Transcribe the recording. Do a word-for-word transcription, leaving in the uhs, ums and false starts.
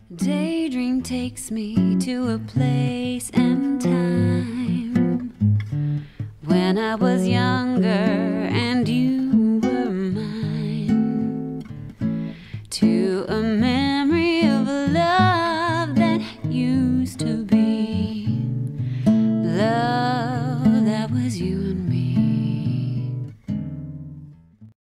Daydream takes me to a place and time when I was younger and you were mine, to a